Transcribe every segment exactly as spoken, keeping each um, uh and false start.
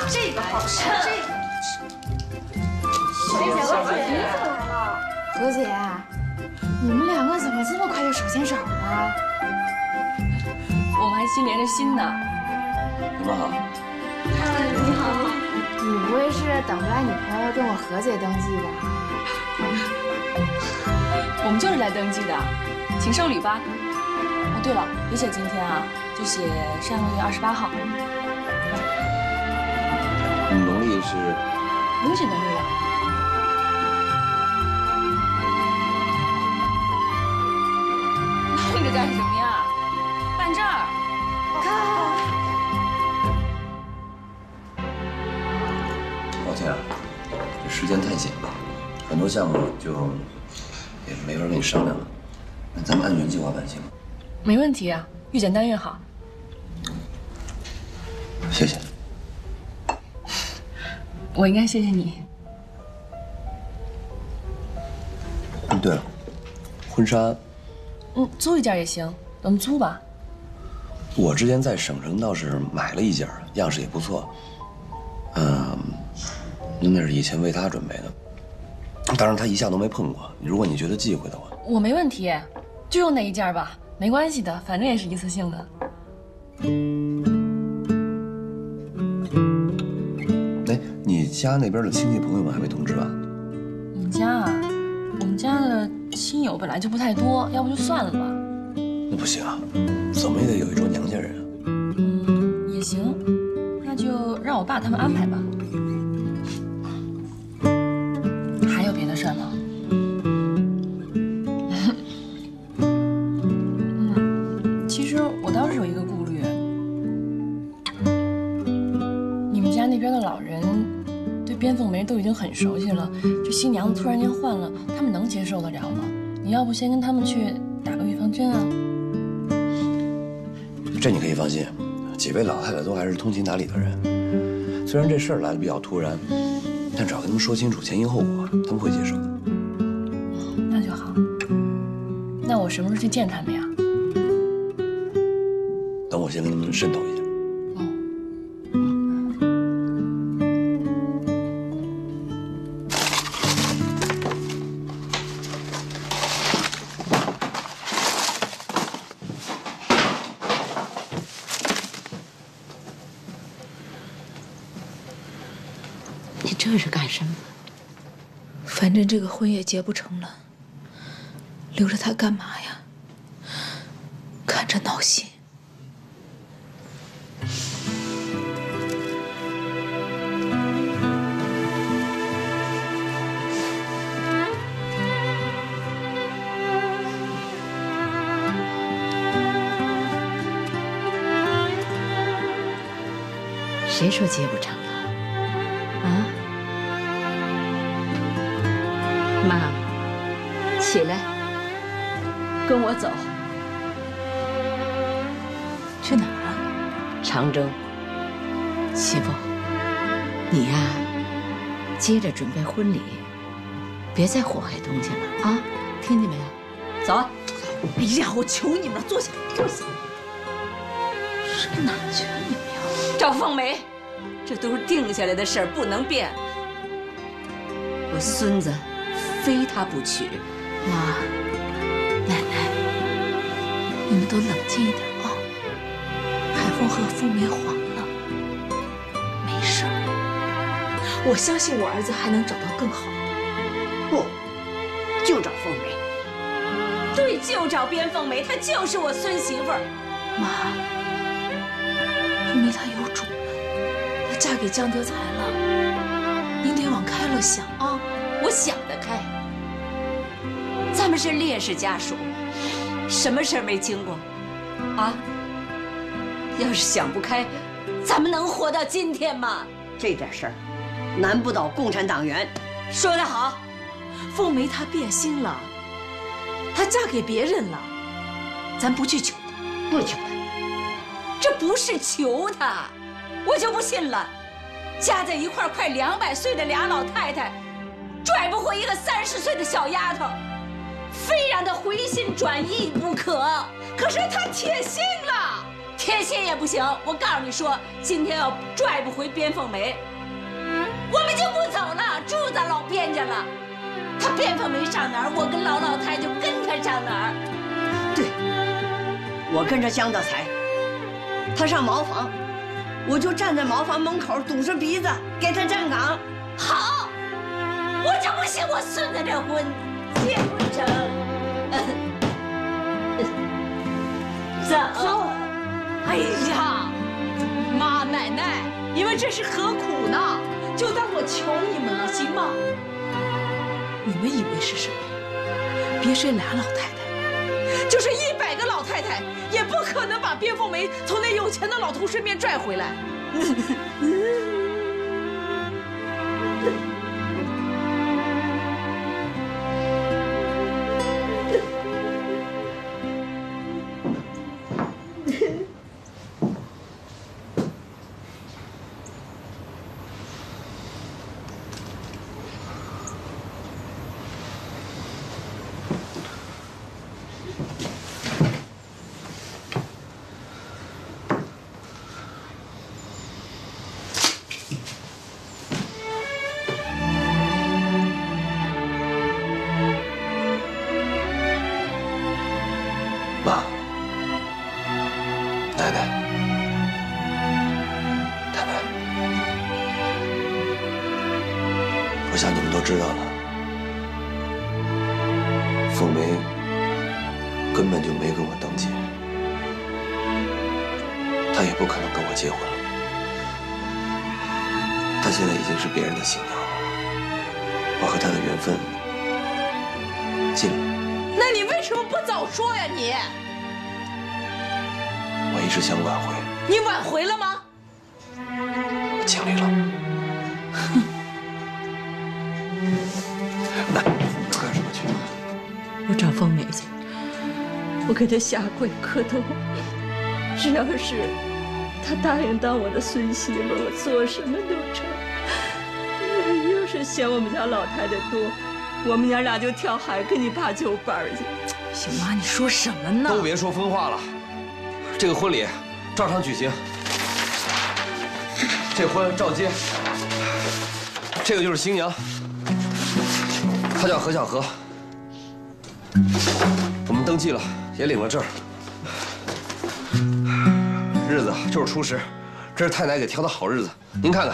这个好吃，这个小姐，小姐，你怎么来了？何姐，你们两个怎么这么快就手牵手了？ 我们还新连着心呢。 你们好。 你好。你不会是等不来你朋友跟我何姐登记的？ 我们就是来登记的，请受礼吧。哦，对了，别写今天啊，就写上个月二十八号。 你们农历是？ 不用写农历了。愣着干什么呀？办证儿。 抱歉啊，这时间太紧了，很多项目就也没法跟你商量了。那咱们按原计划办行吗？ 没问题啊，越简单越好。 谢谢。 我应该谢谢你。 嗯，对了，婚纱， 嗯，租一件也行，咱们租吧。 我之前在省城倒是买了一件，样式也不错。嗯，那是以前为他准备的，当然他一向都没碰过。如果你觉得忌讳的话， 我没问题，就用那一件吧，没关系的，反正也是一次性的。 哎，你家那边的亲戚朋友们还没通知吧？ 我们家啊，我们家的亲友本来就不太多，要不就算了吧。 那不行啊，怎么也得有一桌娘家人啊。 嗯，也行，那就让我爸他们安排吧。还有别的事儿吗？嗯，其实我倒是有一个顾虑，你们家那边的老人对边凤梅都已经很熟悉了，这新娘子突然间换了，他们能接受得了吗？你要不先跟他们去打个预防针啊？ 这你可以放心，几位老太太都还是通情达理的人。虽然这事儿来的比较突然，但只要跟他们说清楚前因后果，他们会接受的。 那就好。那我什么时候去见他们呀？ 等我先跟他们渗透一下。 你这是干什么？ 反正这个婚也结不成了，留着他干嘛呀？看着闹心。 谁说结不成了？啊？妈，起来，跟我走。 去哪儿啊？ 常州。 媳妇， 你呀，接着准备婚礼，别再祸害东家了啊！听见没有？走。 哎呀，我求你们了，坐下，坐下。上哪儿去啊你们呀？ 赵凤梅，这都是定下来的事儿，不能变。我孙子非他不娶。 妈，奶奶，你们都冷静一点啊！海峰和凤梅黄了，没事儿。我相信我儿子还能找到更好的。 不，就找凤梅。对，就找边凤梅，她就是我孙媳妇儿。 妈，凤梅她有主了，她嫁给江德才了，您得往开了想啊。 我想得开。咱们是烈士家属，什么事儿没经过啊？要是想不开，咱们能活到今天吗？ 这点事儿，难不倒共产党员。 说得好， 凤梅她变心了，她嫁给别人了，咱不去求她， 不求她。 这不是求她，我就不信了。加在一块儿快两百岁的俩老太太，拽不回一个三十岁的小丫头，非让她回心转意不可。可是她铁心了， 铁心也不行。我告诉你说，今天要拽不回边凤梅，我们就不走了，住在老边家了。他边凤梅上哪儿，我跟老老太就跟他上哪儿。 对，我跟着江大才，他上茅房，我就站在茅房门口堵着鼻子给他站岗。 好，我就不信我孙子这婚结不成。走走。哎呀， 妈奶奶，你们这是何苦呢？就当我求你们了，行吗？你们以为是什么？别说俩老太太，就是一百个老太太，也不可能把边凤梅从那有钱的老头身边拽回来。 妈，奶奶，太太，我想你们都知道了，凤梅根本就没跟我登记，她也不可能跟我结婚了，她现在已经是别人的新娘了，我和她的缘分尽了。 那你为什么不早说呀你？ 我一直想挽回。 你挽回了吗？ 我尽力了。来，干什么去？ 我找凤梅去，我给她下跪磕头，只要是她答应当我的孙媳妇，我做什么都成。要是嫌我们家老太太多，我们娘俩就跳海跟你爸就班去。 小妈，你说什么呢？ 都别说疯话了，这个婚礼照常举行，这婚照接。这个就是新娘，她叫何小荷，我们登记了，也领了证。日子就是初十，这是太奶给挑的好日子，您看看。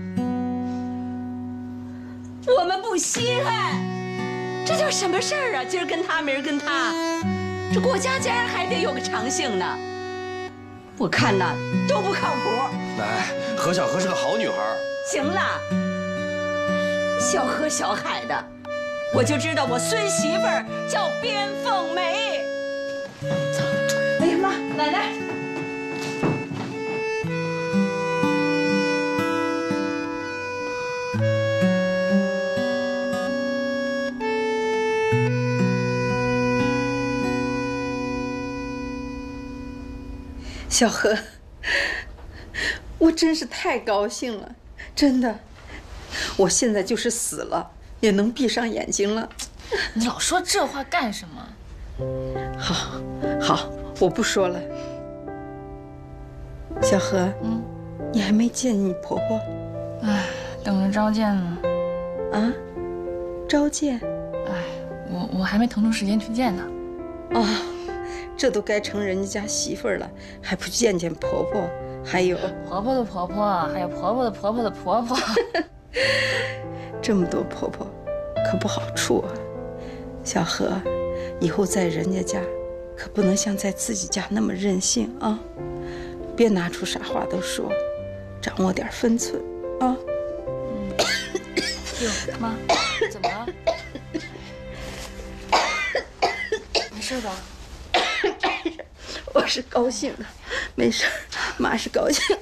我们不稀罕，这叫什么事儿啊？今儿跟他，明儿跟他，这过家家还得有个长性呢。我看呐都不靠谱。 奶，何小荷是个好女孩。 行了，小河小海的，我就知道我孙媳妇儿叫边凤梅。走，哎呀妈，奶奶。 小何，我真是太高兴了，真的，我现在就是死了也能闭上眼睛了。 你老说这话干什么？ 好，好，我不说了。小何，嗯，你还没见你婆婆？ 哎，等着召见呢。 啊？召见？ 哎，我我还没腾出时间去见她。 哦。这都该成人家媳妇儿了，还不见见婆婆？还有婆婆的婆婆，还有婆婆的婆婆的婆婆， 这么多婆婆，可不好处啊。小何，以后在人家家，可不能像在自己家那么任性啊！别拿出啥话都说，掌握点分寸啊。 嗯。哟，妈，怎么了？没事吧？ 我是高兴的，没事，妈是高兴。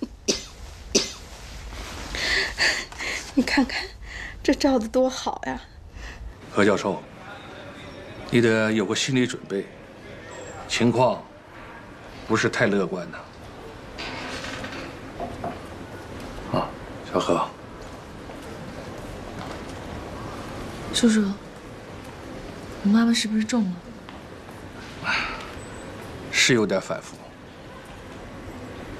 你看看，这照的多好呀！ 何教授，你得有个心理准备，情况不是太乐观的。啊，小何， 叔叔，我妈妈是不是中了？ 是有点反复，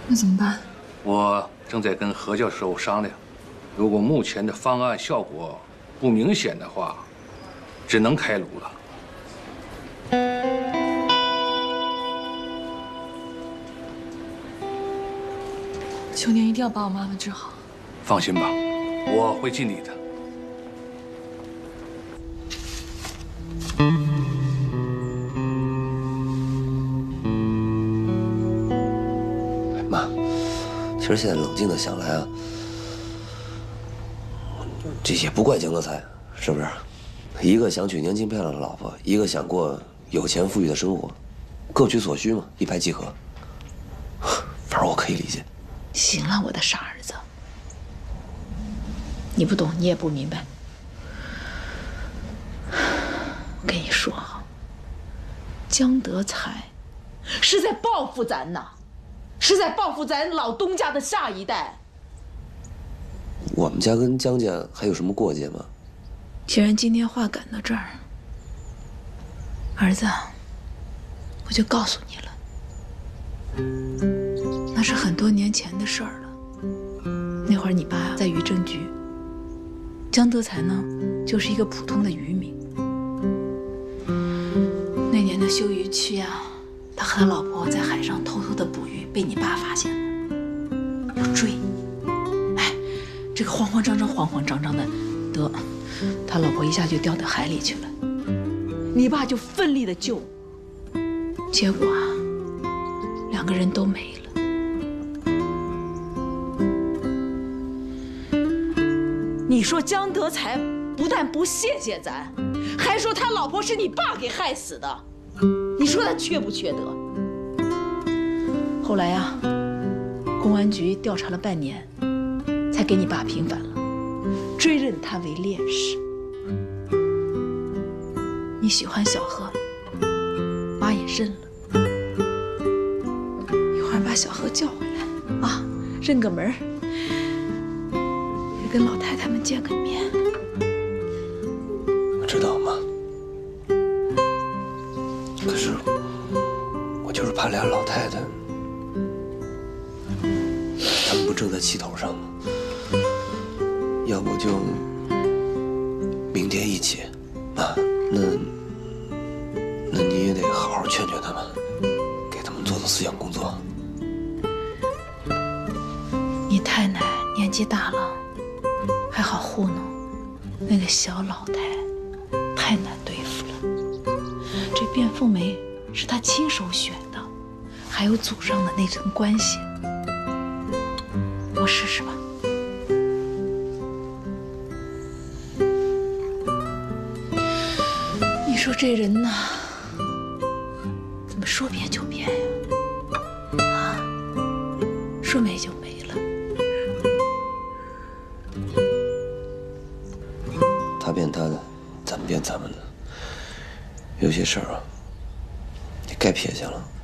那怎么办？ 我正在跟何教授商量，如果目前的方案效果不明显的话，只能开颅了。 求您一定要把我妈妈治好。 放心吧，我会尽力的。 妈，其实现在冷静的想来啊，这也不怪江德才，是不是？一个想娶年轻漂亮的老婆，一个想过有钱富裕的生活，各取所需嘛，一拍即合。反正我可以理解。 行了，我的傻儿子，你不懂，你也不明白。我跟你说啊，江德才是在报复咱呐，是在报复咱老东家的下一代。 我们家跟江家还有什么过节吗？ 既然今天话赶到这儿，儿子，我就告诉你了。那是很多年前的事儿了。那会儿你爸在渔政局，江德才呢就是一个普通的渔民。那年的休渔期啊，他和他老婆在海上偷偷的捕鱼，被你爸发现了，要追。哎，这个慌慌张张、慌慌张张的，得，他老婆一下就掉到海里去了。你爸就奋力的救，结果啊，两个人都没了。你说江德才不但不谢谢咱，还说他老婆是你爸给害死的，你说他缺不缺德？后来呀，公安局调查了半年，才给你爸平反了，追认他为烈士。你喜欢小何，妈也认了。一会儿把小何叫回来啊，认个门儿，也跟老太太们见个面。 我知道，妈。可是我就是怕俩老太太，他们不正在气头上吗？要不就明天一起，妈，那那你也得好好劝劝他们，给他们做做思想工作。 你太奶年纪大了，还好糊弄，那个小老太太难对付了。这卞凤梅是她亲手选的，还有祖上的那层关系。我试试吧。你说这人呐，怎么说变就变呀？啊，说没就没了。 他变他的，咱们变咱们的。有些事儿啊，也该撇下了。